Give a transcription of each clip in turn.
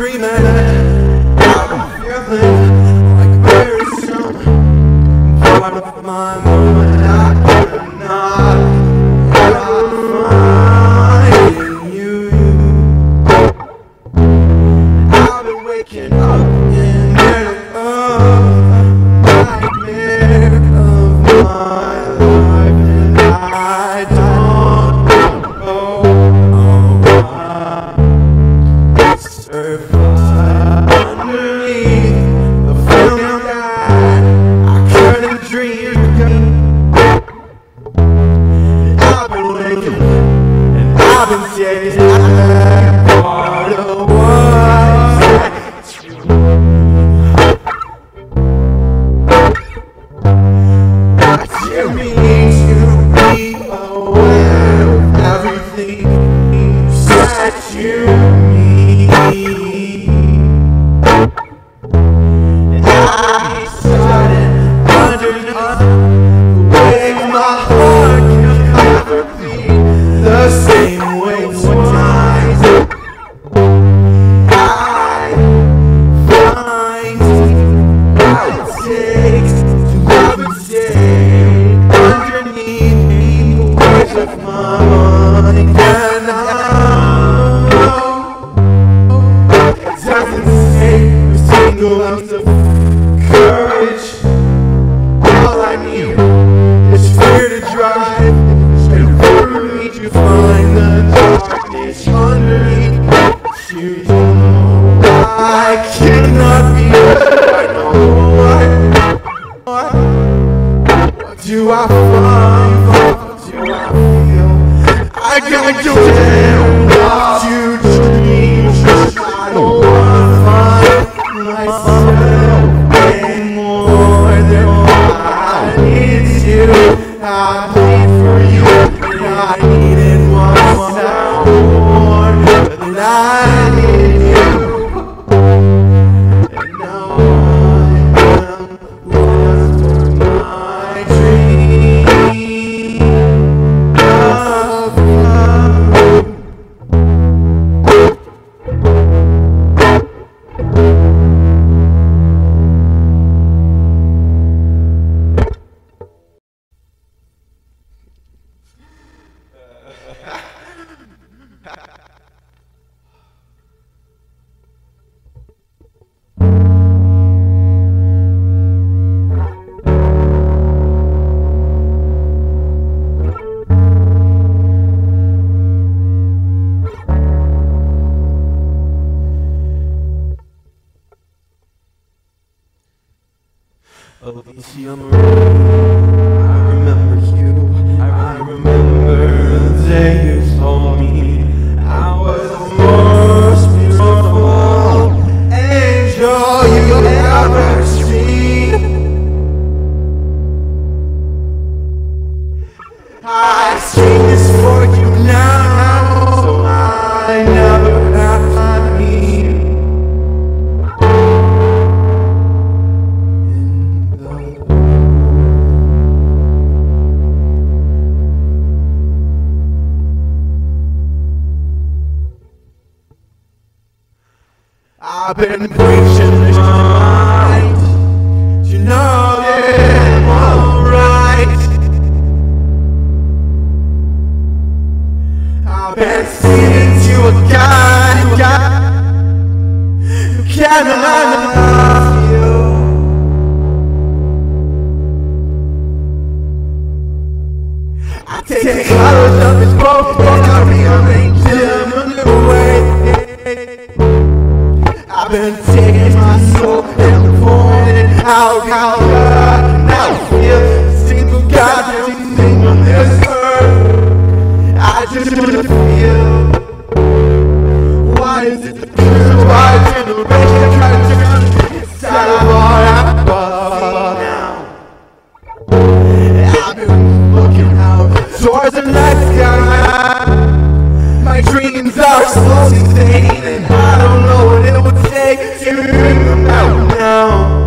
dreaming, I've been feeling like there is some part of my mind I cannot ever find you. I've been waking up in a nightmare of my life, and I don't know how I survive underneath the film that I couldn't dream. I've been waking and I've been chasing part of what's true. What you mean to be aware of everything that you mean. And I decided underneath the way my heart can never be the same way twice. I find what it takes to love and stay underneath the waves of my mind, and I know it doesn't take a single ounce of courage. All I need is fear to drive straight through me to find the darkness underneath you. I cannot be I know what do I find? What do I feel? I gotta go down to dreams. I don't wanna find myself anymore than I need you. I need for you, and I needed myself more than I need you. And now I am lost in my dream of love. Alicia Marie, I remember you. I remember the day you told me I was the most beautiful angel you ever seen. I sing this for you now, so I never have to leave. I've been preaching this mind, you know that I'm alright. I've been singing to a guy who cannot love you. I take the colors of his boat and I rearrange them a new way. I've been taking my soul and pouring it out, and I feel a single goddamn thing on this earth. I just wanna feel. Why is it the truth? Why is generation trying to turn it inside of our above now? I've been looking out towards the night sky. My dreams are slowly fading, and I don't know what it will take to bring them out now.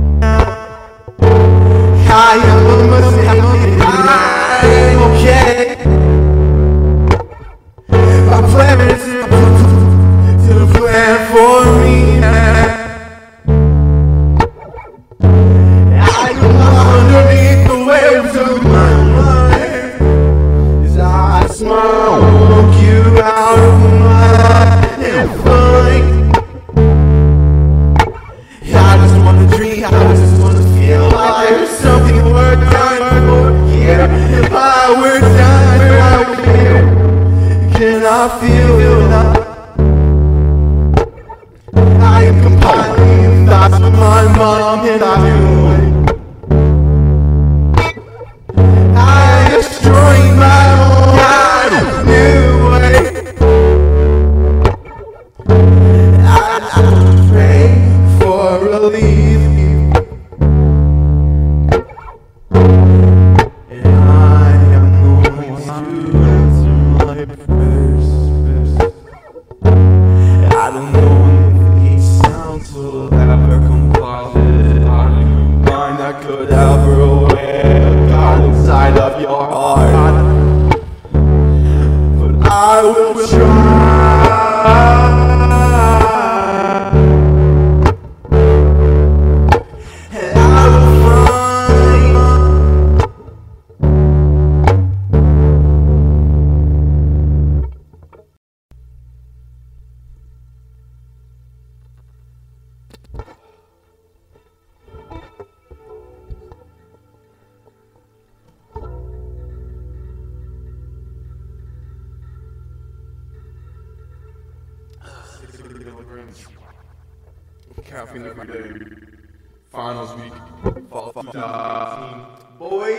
I am a mistake, I'm okay. My plan is to plan for me. we're done right here. Can I feel that? I am compiling thoughts with my mom and I do. I am destroying my own God in a new way. I pray for relief. And I am going to answer my prayers. I don't know if these sounds will ever compile it out of your mind. I could ever wear God inside of your heart, but I will try. And I will find. Caffeine every day. Finals week. Fall 2019. Boy.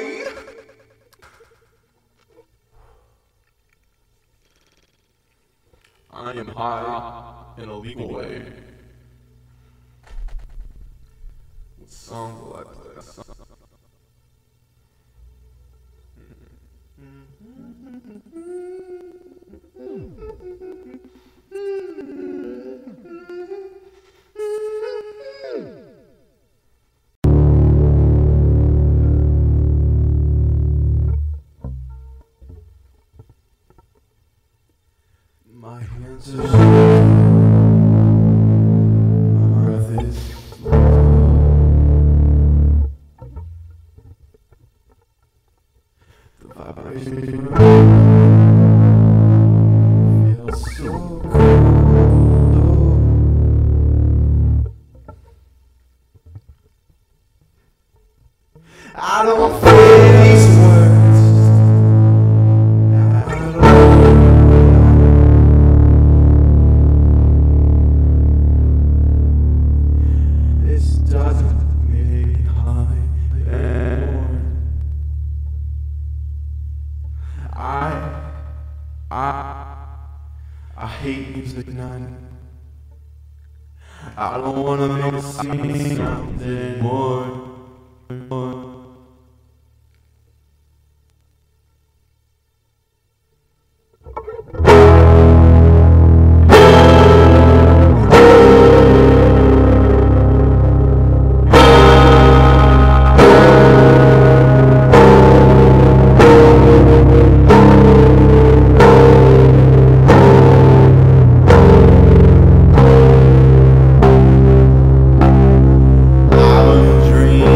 I am high in a legal way. What song will I play? My hands are my breath is the vibration feels so cold. I don't feel these words at all. This doesn't make high anymore. I hate music night. I don't wanna make a scene anymore. Dream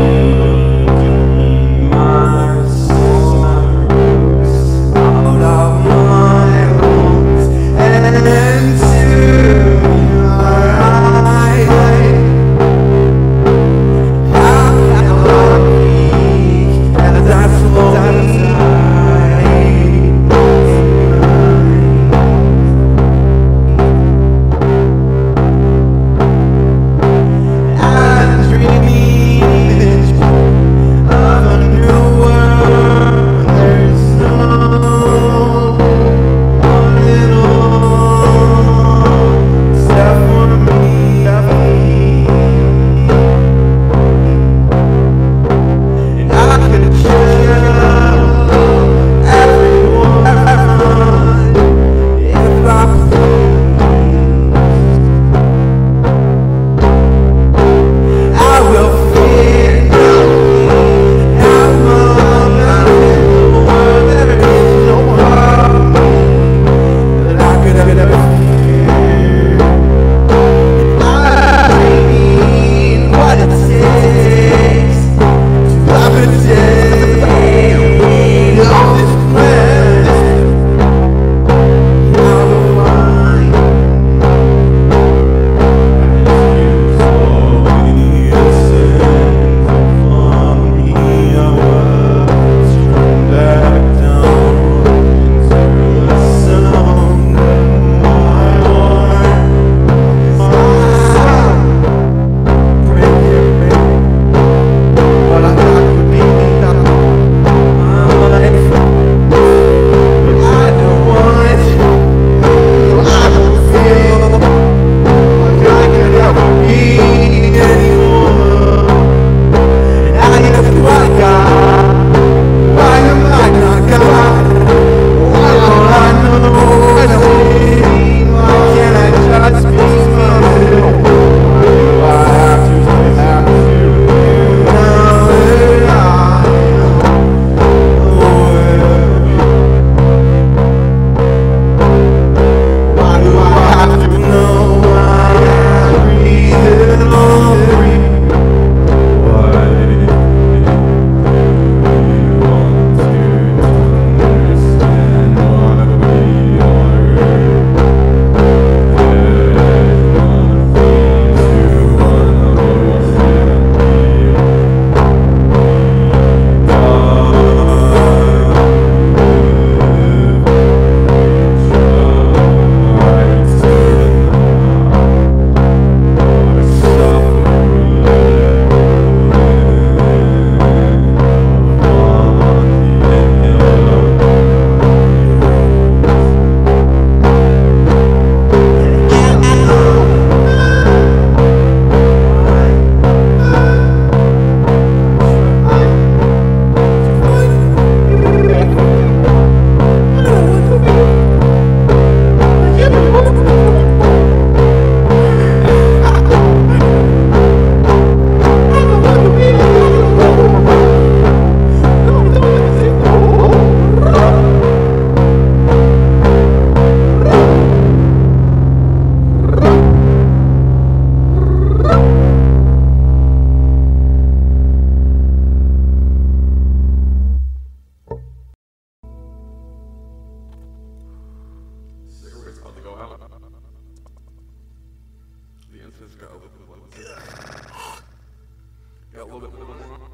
Got a little bit more.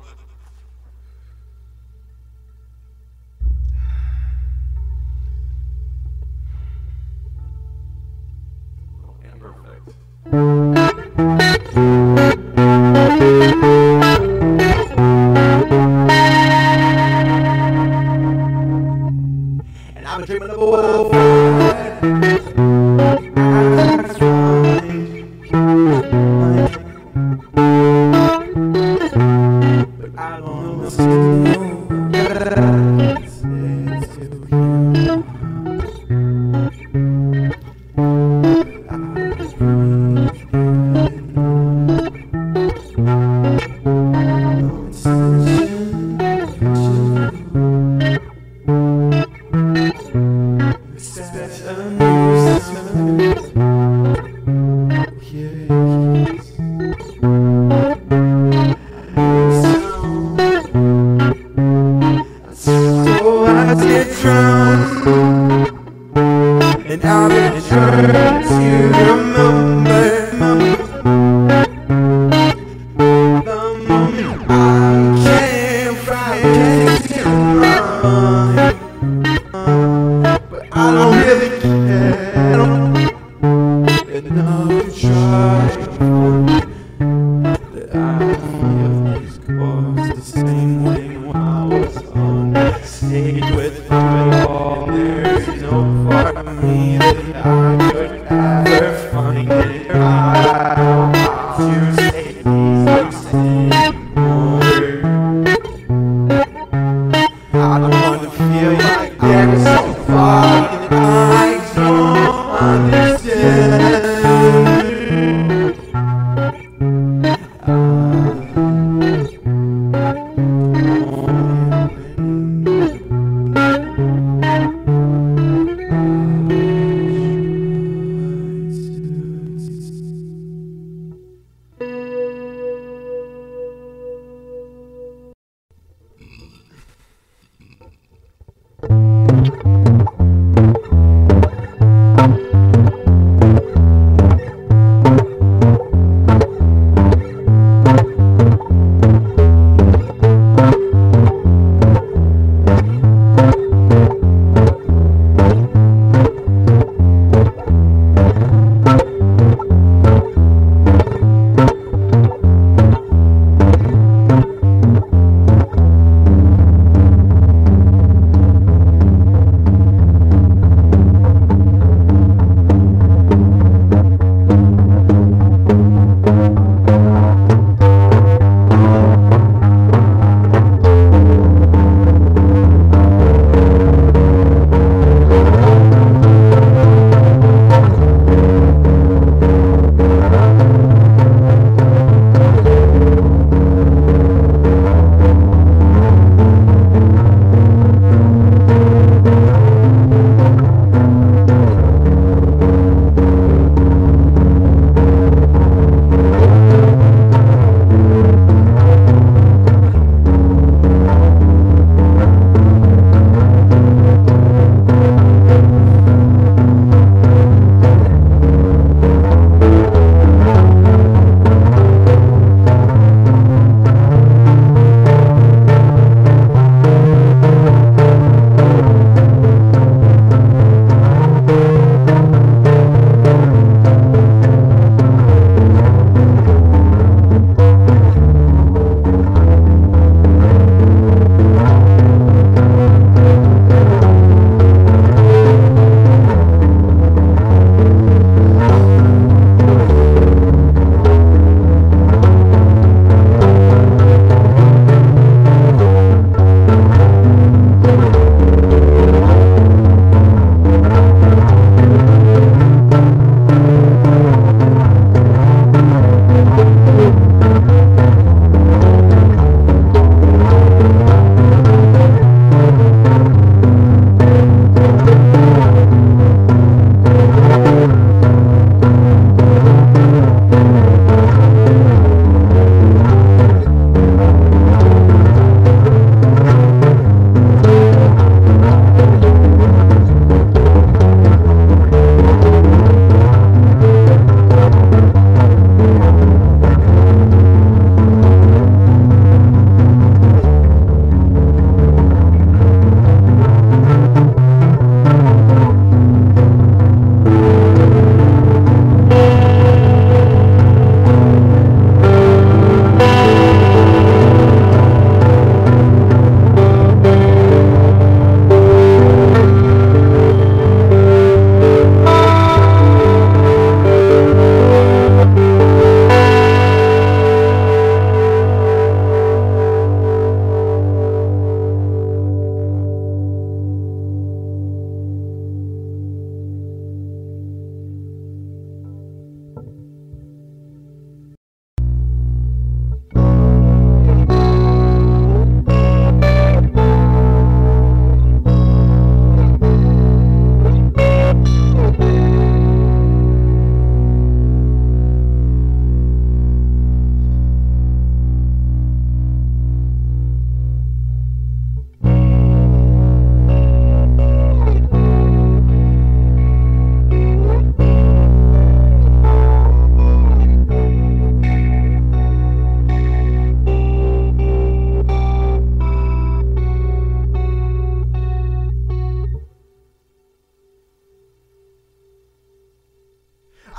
And perfect. And I've been dreaming of a world. I don't know and I've been trying to remember the moment I can't find but I don't really care enough to try that I feel these chords the same way when I was on stage with you all. There's no part of me that I could ever find it out to say these anymore. I don't wanna feel like they're so far and I don't understand.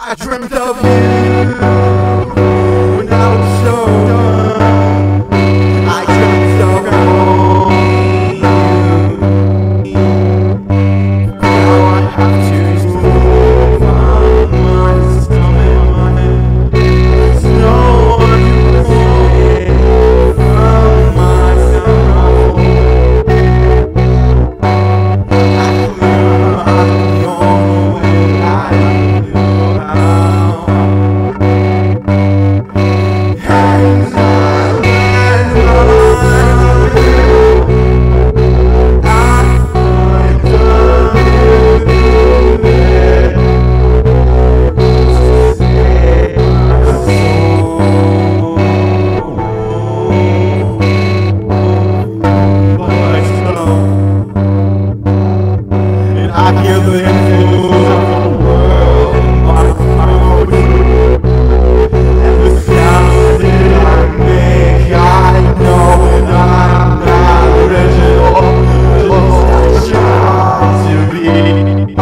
I dreamt of you when I was so young. I dreamt of only you. Now I have to move on my stomach. There's no one to save from myself. I feel I'm the only way I know how. Hands on and on. I don't it to save my soul. But slow, and I hear the influence of the world in my throat, and the sounds that I make. I know I'm not original, just I try to be.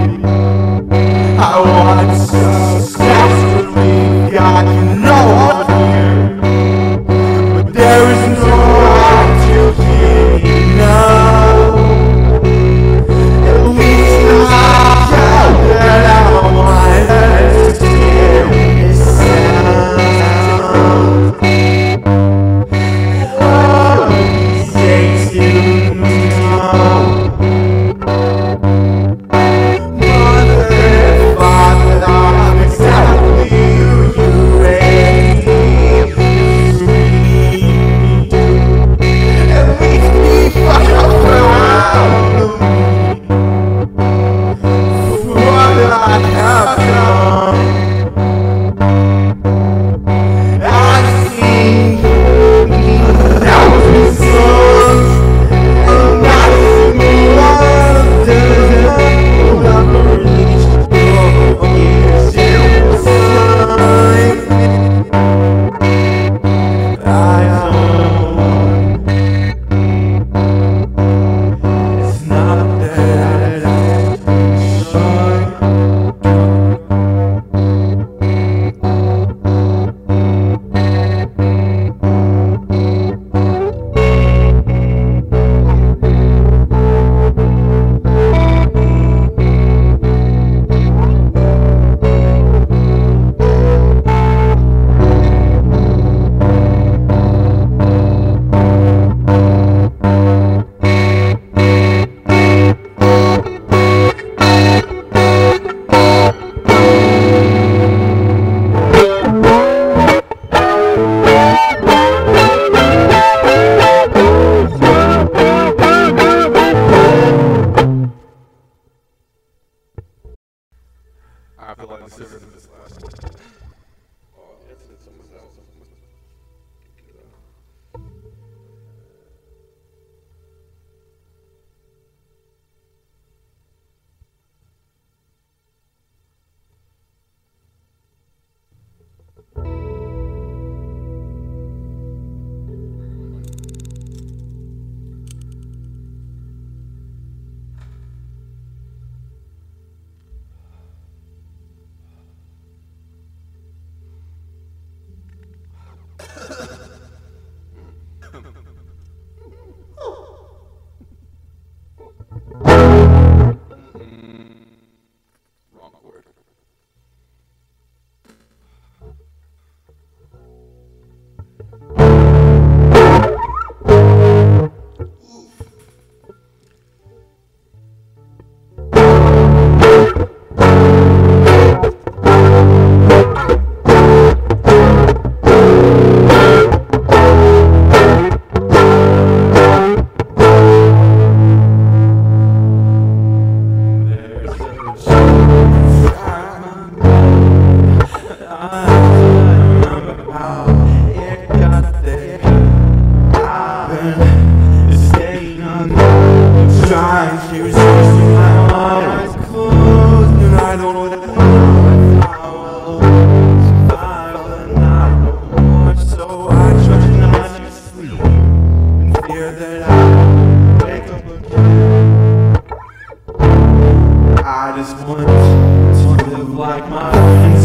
I want to desperately, God, you know I'm here, but there is no right to hear me now. At least I know that I want to hear this sound. Oh, these days you know. Mother and father, I'm exactly who you raised me. At least be fucking proud of me for what I have done. I've seen thousands of songs, and not a single one of them ever reached your ears. It was time I own. It's not that I'm shy. I feel like this is this last one. Oh, it's almost out. Wrong word. I just want to live like my friends.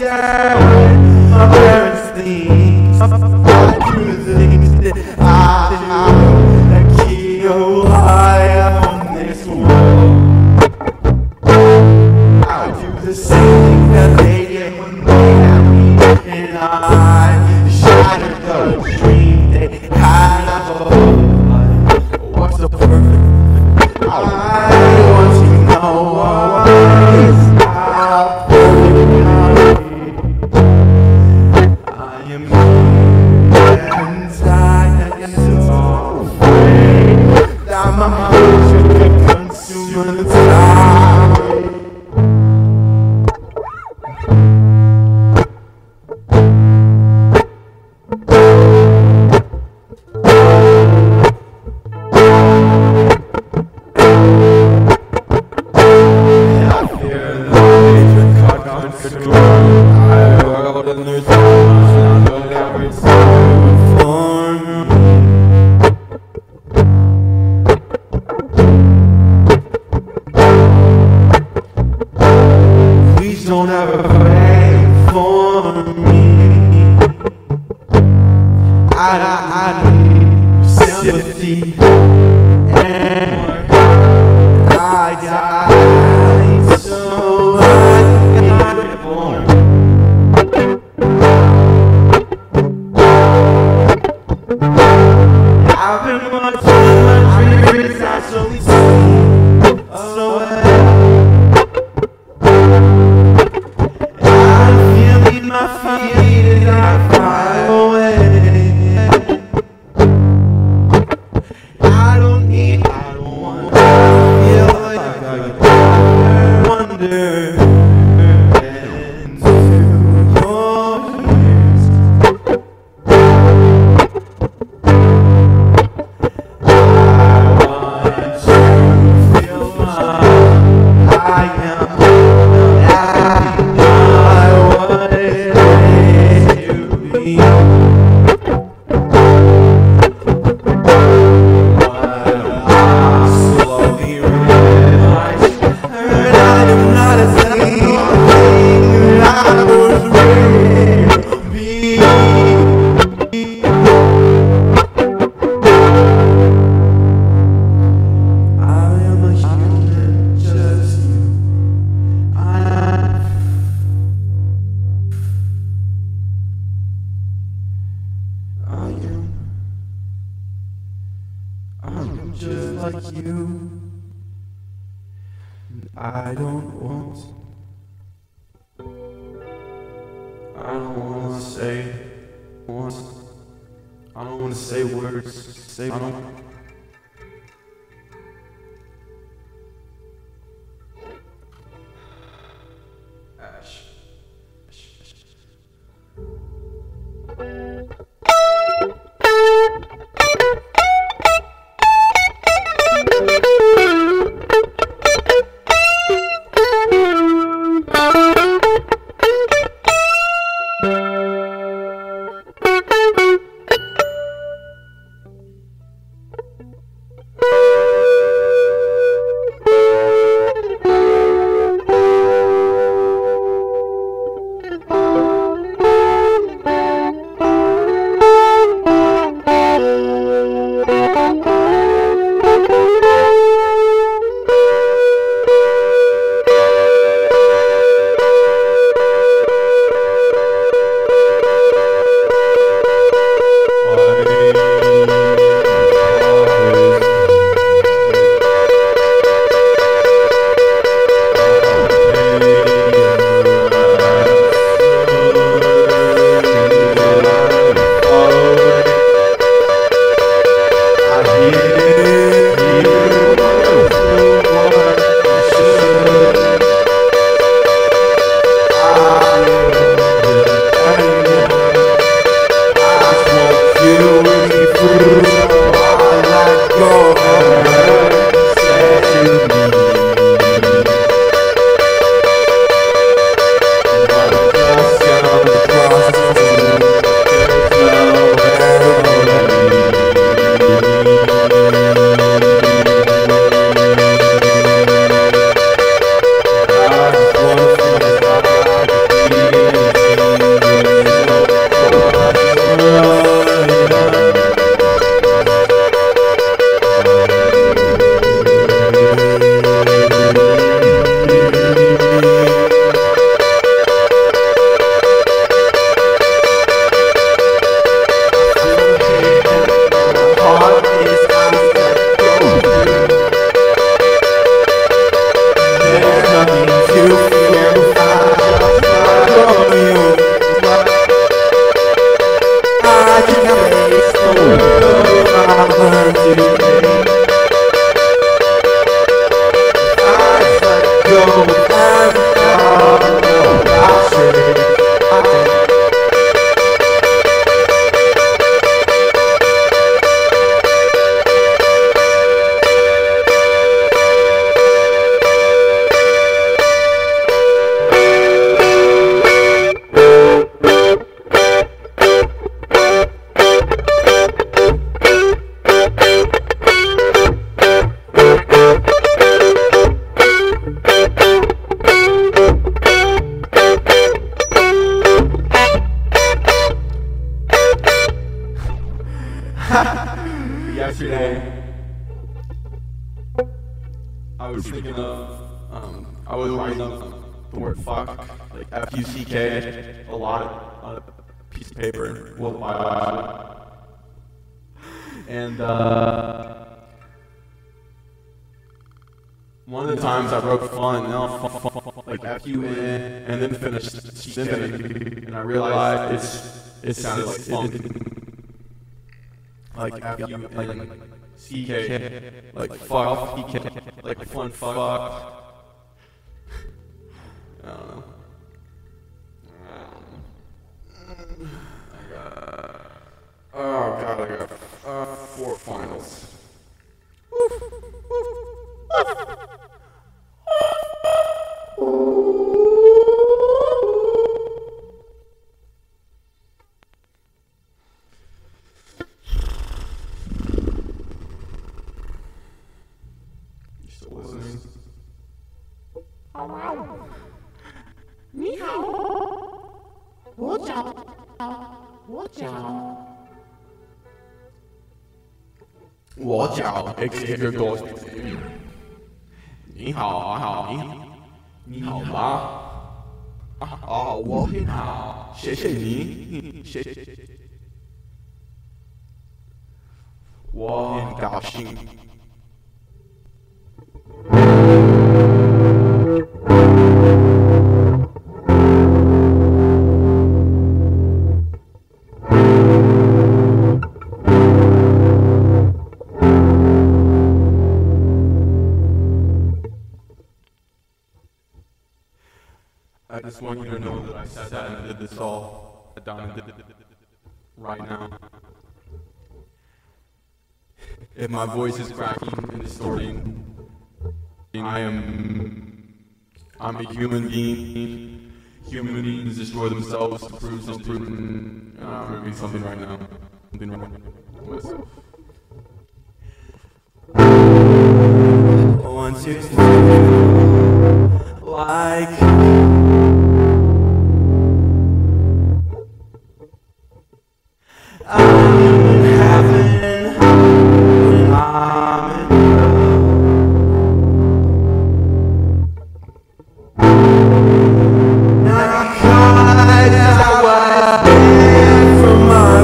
understand my parents' things. I do the things that I do that keep you alive on this world. I do the same thing that they did when they had me, and I shattered the dream they had of a what's the perfect? I want to know what is not perfect. I am so afraid that my heart should be consumed inside. Please don't ever pray for me. I need sympathy, and I died so I can be born. I've been watching my dreams actually sleep away. I'm feeling my feet as I fly away. I don't want to feel like I wonder. I'm just like you. I don't want to say I don't want to say words. I don't. today, I was thinking of, I was writing up the word fuck, like F-U-C-K, a lot on a piece of paper, and one of the times I wrote fun, like F-U-N, and then finished symphony, and I realized it sounded like funk, like F-U-N-C-K, like fuck, like fun fuck. I don't know. Oh god, I got 4 finals. You still listening? Xavier goes. 你好，你好吗？我很好，谢谢你，谢谢。我很高兴。I just want you to know that I sat down and did this all. I sat down and did it right now. If my voice is cracking and distorting, I'm a human being. Human beings destroy themselves to prove something, and I'm proving something right now. Something right now. Myself. 1, 2, 3, like. I'm in heaven when I'm in hell. Narcotics I was banned from my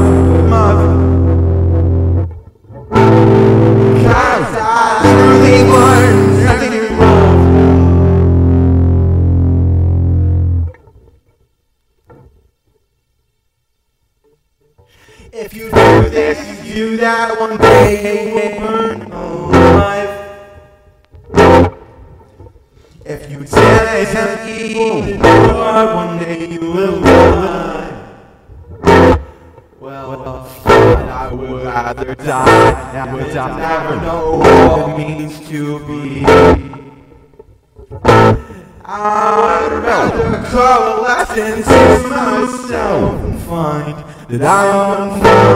cause I truly learned nothing wrong. If you do this, you do that, one day you will burn alive. If you taste and eat the door, one day you will die. Well, I would rather die than never know what it means to be. I would rather coalesce into myself and find that I am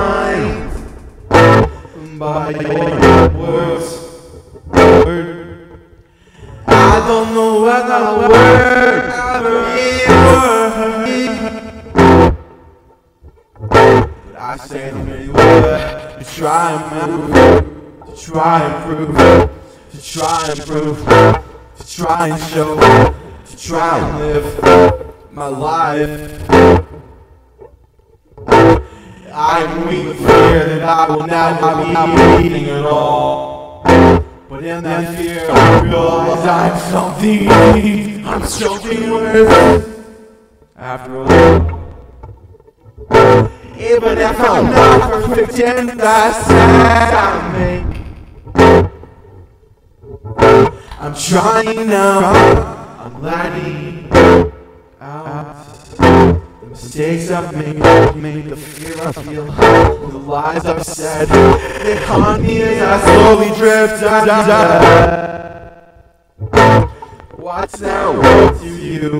undefined by your words. I don't know what the word ever is, but I say the many words to try and prove, to try and prove, to try and prove, to try and show, to try and live my life. I'm weak with fear that I will never be anything at all. But in that fear, I realize I'm something worse. After all, even if I'm not perfect in the sense I make, I'm trying now, I'm letting out the mistakes I've made, the fear I feel, the lies I've said. They haunt me as I slowly drift down. What's that worth to you?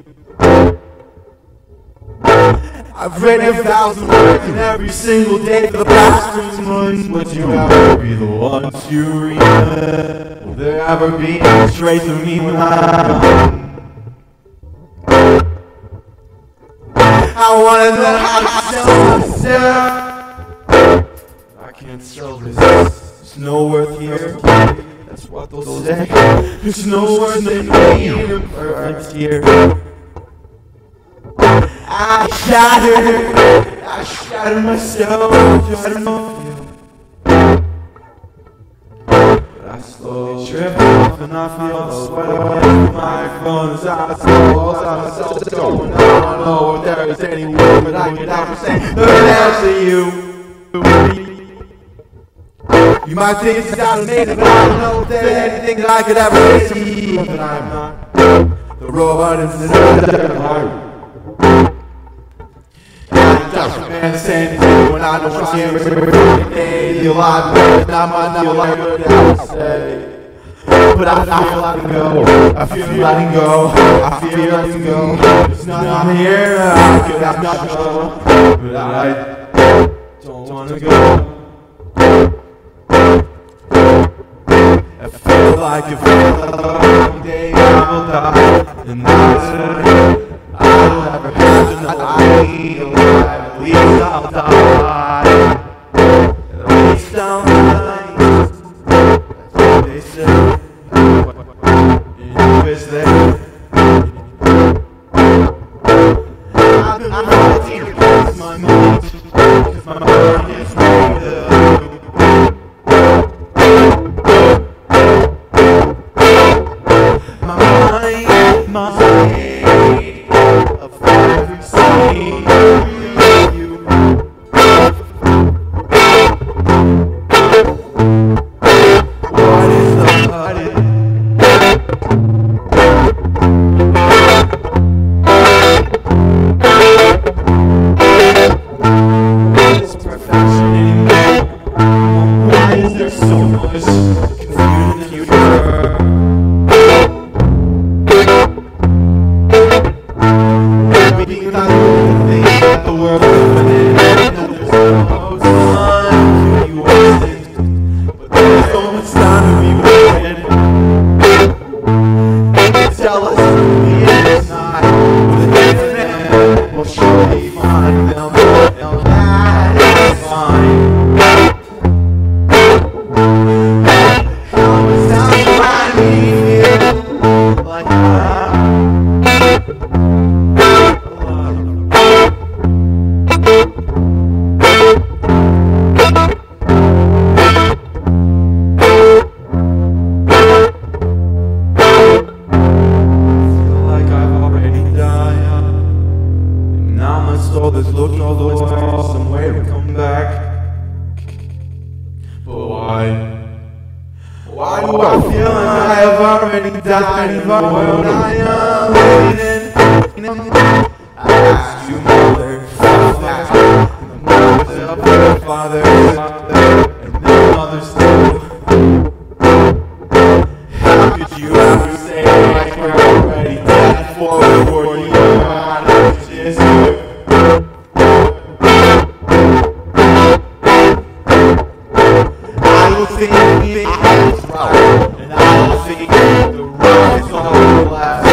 I've written 1,000 words in every single day for the past 3 months. Would you ever be the one to read it? Will there ever be any trace of me when I'm gone? I wanna know how to sell myself. I can't sell this There's no worth here. That's what they'll say. There's no worth in being perfect here. I shattered myself. I don't know. I slowly trip off and I feel the sweat away from my phone as I slow and I don't know if there is any word but I can ever say that to you. You might think it's not amazing, but I don't know if there's anything that I could ever say to you. But I'm not the robot in the heart. Man saying to when I don't see him every day, the alive man, not my life, but I say. But I feel letting go, I feel letting go, I feel letting go. It's not here, I could have not go, but I don't wanna go. I feel like if one day I will die, and I'll never have to know I feel alive. At least I'll die. At least I'll die. That's what they say. You is there. I've been waiting to close my mind, 'cause my mind is made up. My mind of every scene. Why do I feel like I have already died? When I am waiting, I ask you, mother, father, and then mother's too. How could you ever say like we're already dead before you know how to just do? I will think it's right, and I will think the road is all left.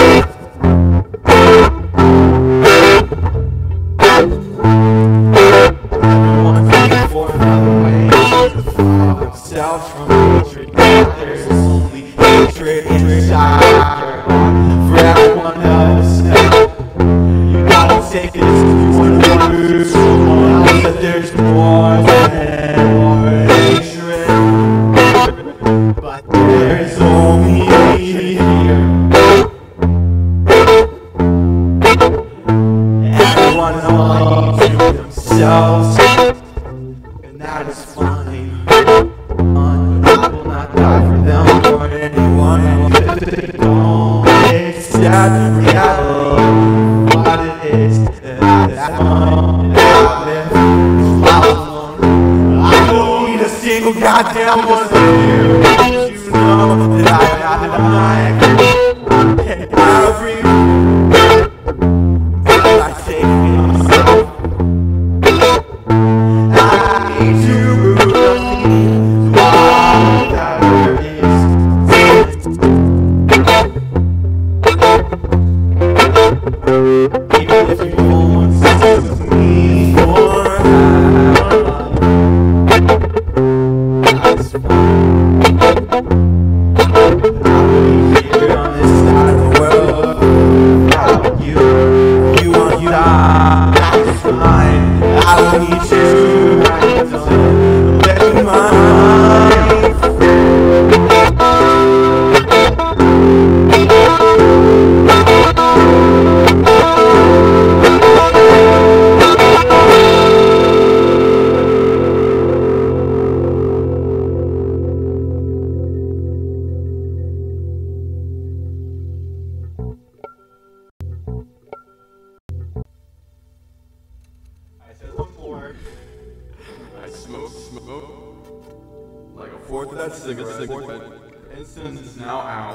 Everyone's looking for another way to free themselves from hatred. There's only hatred inside for everyone else. You gotta take this if you want to prove someone else that there's more than hatred. But there's only here. Everyone's lying to themselves, and that is fine. I will not die for them or anyone else. They don't accept reality, what it is, and that's fine. I live alone. I don't need a single goddamn one of you. You know that I am not lying. And every breath I take myself, I need to root of all that there is. Even if you won't see me for that's fine. that cigarette. Instance is now out.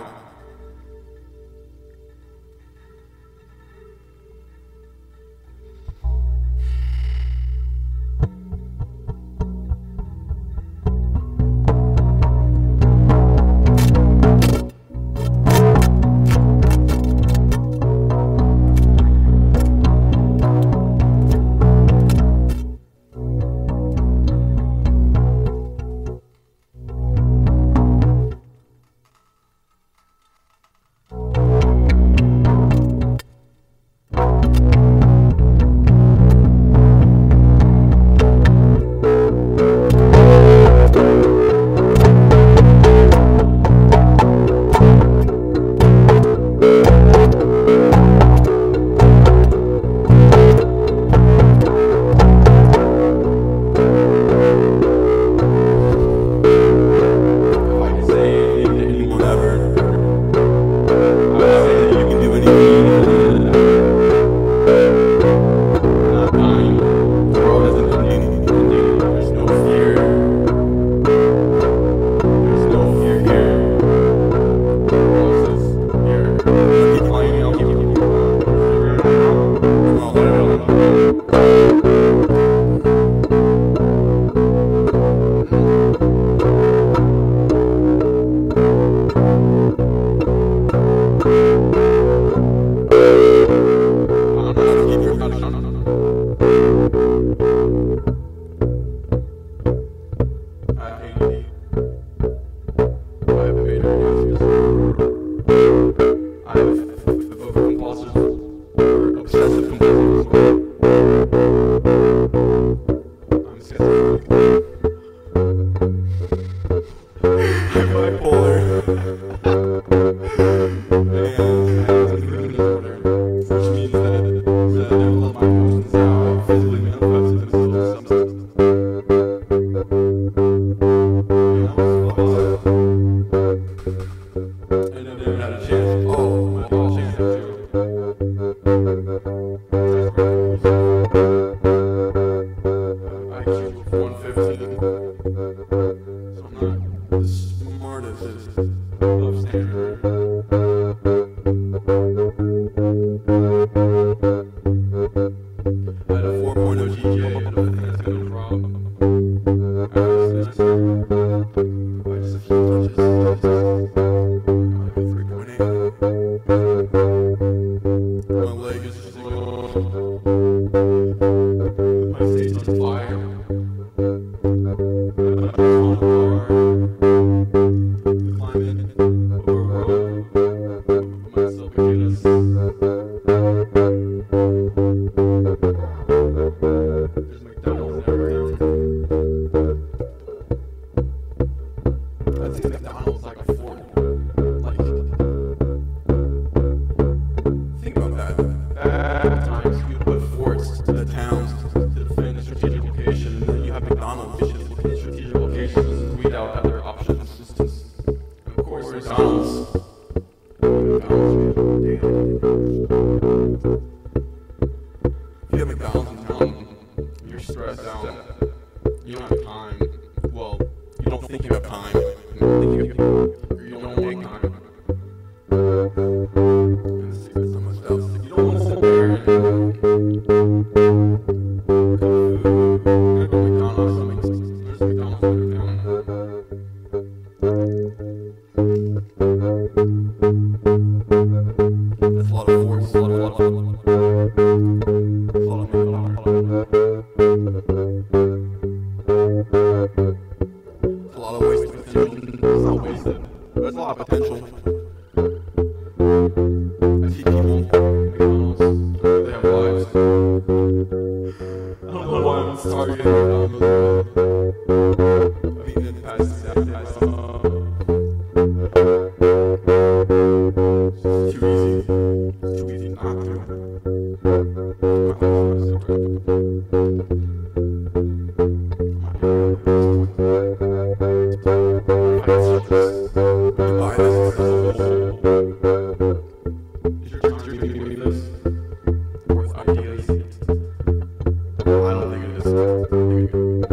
I don't think it is.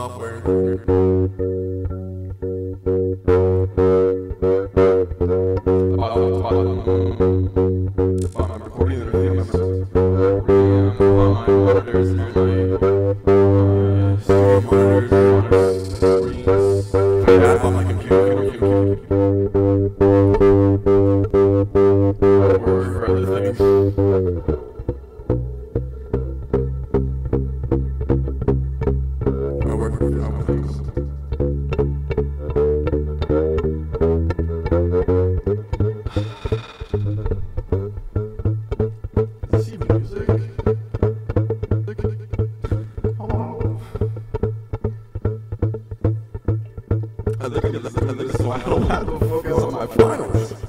software. About my recording interface, online monitors, and my studio monitors, screens. Yeah, on my computer. Or for other things. I work for other things. See music? I think so I don't have to focus on my finals.